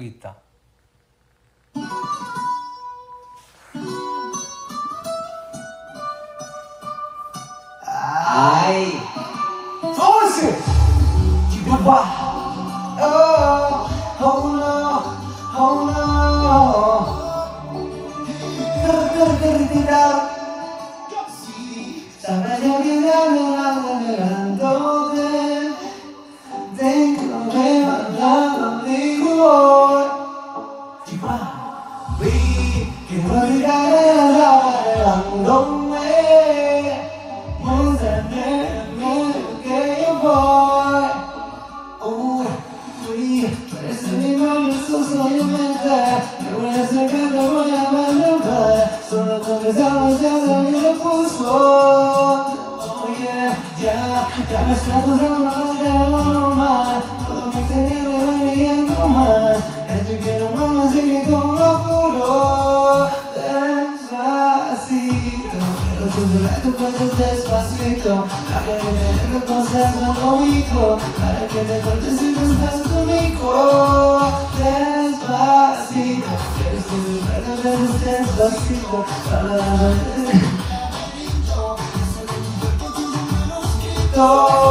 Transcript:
있다. Ay, force, papá. Oh, oh no, oh no. Sabes que hablando de dentro de mandado digo, vi que no llegaré hablándome. Parece mi mano, soy mi mente. Me voy a acercar, me voy a mantener. Solo conversamos, ya me lo puso. Oh yeah, ya me está pasando de normal. Todo me tenía de variando más. Esto que no vamos a seguir con locuro. Despacito, quiero susurrar tu cuerpo despacito. Para que me dejes cosas no ubico. Para que me cortes si no estás conmigo. Despacito, quiero susurrar tu cuerpo despacito. Para que me dejes